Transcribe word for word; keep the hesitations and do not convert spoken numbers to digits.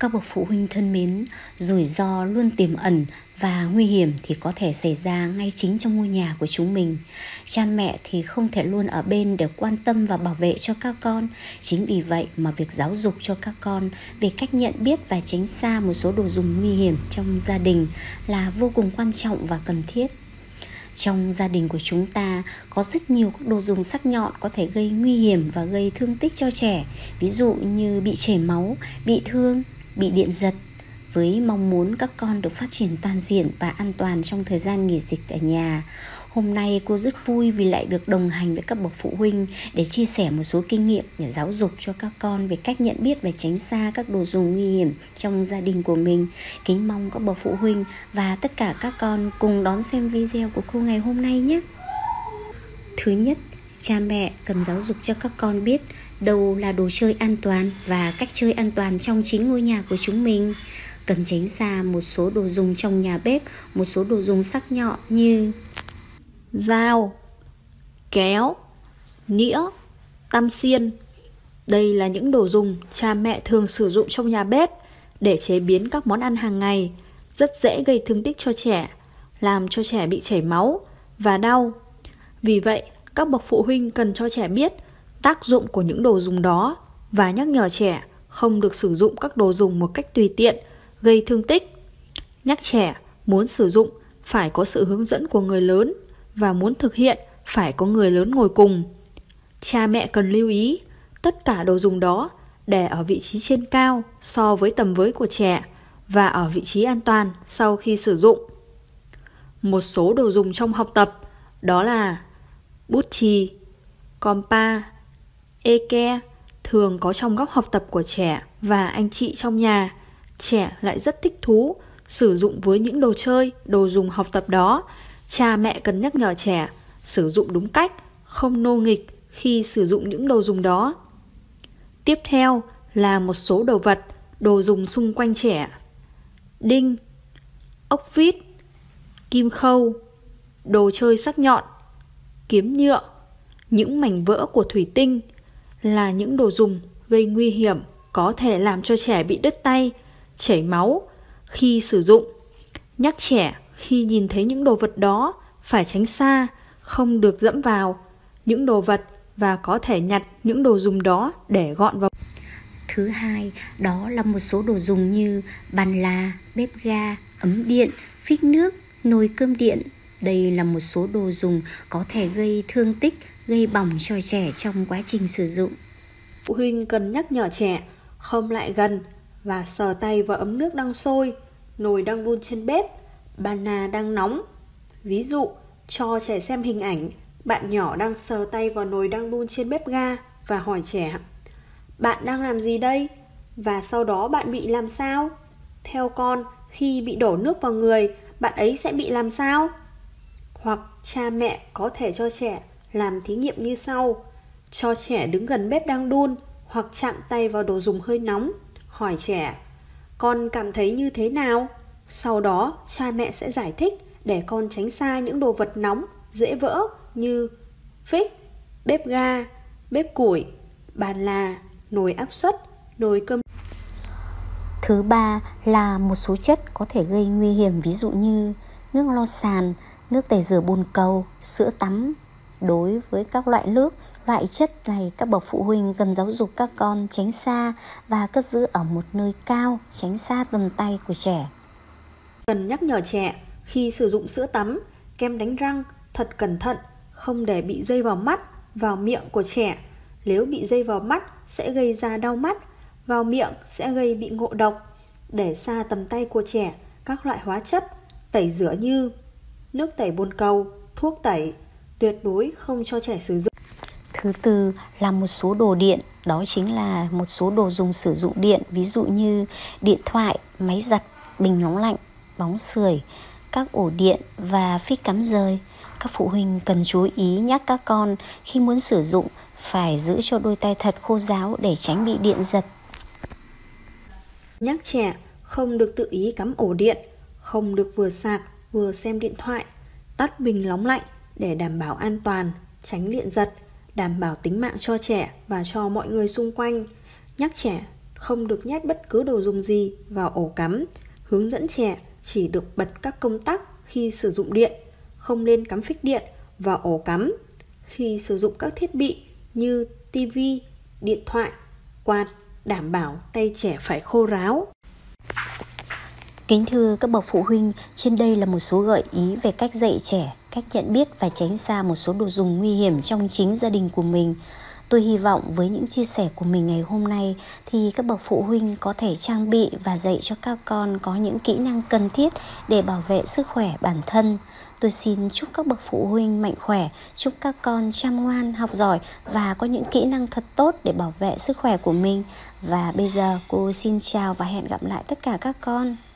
Các bậc phụ huynh thân mến, rủi ro luôn tiềm ẩn và nguy hiểm thì có thể xảy ra ngay chính trong ngôi nhà của chúng mình. Cha mẹ thì không thể luôn ở bên để quan tâm và bảo vệ cho các con. Chính vì vậy mà việc giáo dục cho các con về cách nhận biết và tránh xa một số đồ dùng nguy hiểm trong gia đình là vô cùng quan trọng và cần thiết. Trong gia đình của chúng ta có rất nhiều các đồ dùng sắc nhọn có thể gây nguy hiểm và gây thương tích cho trẻ, ví dụ như bị chảy máu, bị thương, bị điện giật. Với mong muốn các con được phát triển toàn diện và an toàn trong thời gian nghỉ dịch ở nhà, hôm nay cô rất vui vì lại được đồng hành với các bậc phụ huynh để chia sẻ một số kinh nghiệm để giáo dục cho các con về cách nhận biết và tránh xa các đồ dùng nguy hiểm trong gia đình của mình. Kính mong các bậc phụ huynh và tất cả các con cùng đón xem video của cô ngày hôm nay nhé. Thứ nhất, cha mẹ cần giáo dục cho các con biết đâu là đồ chơi an toàn và cách chơi an toàn trong chính ngôi nhà của chúng mình. Cần tránh xa một số đồ dùng trong nhà bếp, một số đồ dùng sắc nhọn như dao, kéo, nĩa, tăm xiên. Đây là những đồ dùng cha mẹ thường sử dụng trong nhà bếp để chế biến các món ăn hàng ngày, rất dễ gây thương tích cho trẻ, làm cho trẻ bị chảy máu và đau. Vì vậy, các bậc phụ huynh cần cho trẻ biết tác dụng của những đồ dùng đó và nhắc nhở trẻ không được sử dụng các đồ dùng một cách tùy tiện, gây thương tích. Nhắc trẻ muốn sử dụng phải có sự hướng dẫn của người lớn và muốn thực hiện phải có người lớn ngồi cùng. Cha mẹ cần lưu ý tất cả đồ dùng đó để ở vị trí trên cao so với tầm với của trẻ và ở vị trí an toàn sau khi sử dụng. Một số đồ dùng trong học tập đó là bút chì, compa, eke thường có trong góc học tập của trẻ và anh chị trong nhà. Trẻ lại rất thích thú sử dụng với những đồ chơi, đồ dùng học tập đó. Cha mẹ cần nhắc nhở trẻ sử dụng đúng cách, không nô nghịch khi sử dụng những đồ dùng đó. Tiếp theo là một số đồ vật, đồ dùng xung quanh trẻ. Đinh, ốc vít, kim khâu, đồ chơi sắc nhọn, kiếm nhựa, những mảnh vỡ của thủy tinh là những đồ dùng gây nguy hiểm, có thể làm cho trẻ bị đứt tay, chảy máu khi sử dụng. Nhắc trẻ khi nhìn thấy những đồ vật đó phải tránh xa, không được dẫm vào những đồ vật và có thể nhặt những đồ dùng đó để gọn vào. Thứ hai, đó là một số đồ dùng như bàn là, bếp ga, ấm điện, phích nước, nồi cơm điện. Đây là một số đồ dùng có thể gây thương tích, gây bỏng cho trẻ trong quá trình sử dụng. Phụ huynh cần nhắc nhở trẻ không lại gần và sờ tay vào ấm nước đang sôi, nồi đang đun trên bếp, bàn là đang nóng. Ví dụ, cho trẻ xem hình ảnh bạn nhỏ đang sờ tay vào nồi đang đun trên bếp ga và hỏi trẻ: bạn đang làm gì đây? Và sau đó bạn bị làm sao? Theo con, khi bị đổ nước vào người, bạn ấy sẽ bị làm sao? Hoặc cha mẹ có thể cho trẻ làm thí nghiệm như sau: cho trẻ đứng gần bếp đang đun hoặc chạm tay vào đồ dùng hơi nóng, hỏi trẻ: con cảm thấy như thế nào? Sau đó cha mẹ sẽ giải thích để con tránh xa những đồ vật nóng, dễ vỡ như phích, bếp ga, bếp củi, bàn là, nồi áp suất, nồi cơm. Thứ ba là một số chất có thể gây nguy hiểm, ví dụ như nước lau sàn, nước tẩy rửa bồn cầu, sữa tắm. Đối với các loại nước, loại chất này các bậc phụ huynh cần giáo dục các con tránh xa và cất giữ ở một nơi cao, tránh xa tầm tay của trẻ. Cần nhắc nhở trẻ khi sử dụng sữa tắm, kem đánh răng thật cẩn thận, không để bị dây vào mắt, vào miệng của trẻ. Nếu bị dây vào mắt sẽ gây ra đau mắt, vào miệng sẽ gây bị ngộ độc. Để xa tầm tay của trẻ các loại hóa chất tẩy rửa như nước tẩy bồn cầu, thuốc tẩy, tuyệt đối không cho trẻ sử dụng. Thứ tư là một số đồ điện, đó chính là một số đồ dùng sử dụng điện, ví dụ như điện thoại, máy giặt, bình nóng lạnh, bóng sưởi, các ổ điện và phích cắm dời. Các phụ huynh cần chú ý nhắc các con khi muốn sử dụng phải giữ cho đôi tay thật khô ráo để tránh bị điện giật. Nhắc trẻ không được tự ý cắm ổ điện, không được vừa sạc vừa xem điện thoại, tắt bình nóng lạnh để đảm bảo an toàn, tránh điện giật, đảm bảo tính mạng cho trẻ và cho mọi người xung quanh. Nhắc trẻ không được nhét bất cứ đồ dùng gì vào ổ cắm. Hướng dẫn trẻ chỉ được bật các công tắc khi sử dụng điện, không nên cắm phích điện vào ổ cắm. Khi sử dụng các thiết bị như tivi, điện thoại, quạt, đảm bảo tay trẻ phải khô ráo. Kính thưa các bậc phụ huynh, trên đây là một số gợi ý về cách dạy trẻ, cách nhận biết và tránh xa một số đồ dùng nguy hiểm trong chính gia đình của mình. Tôi hy vọng với những chia sẻ của mình ngày hôm nay thì các bậc phụ huynh có thể trang bị và dạy cho các con có những kỹ năng cần thiết để bảo vệ sức khỏe bản thân. Tôi xin chúc các bậc phụ huynh mạnh khỏe, chúc các con chăm ngoan, học giỏi và có những kỹ năng thật tốt để bảo vệ sức khỏe của mình. Và bây giờ cô xin chào và hẹn gặp lại tất cả các con.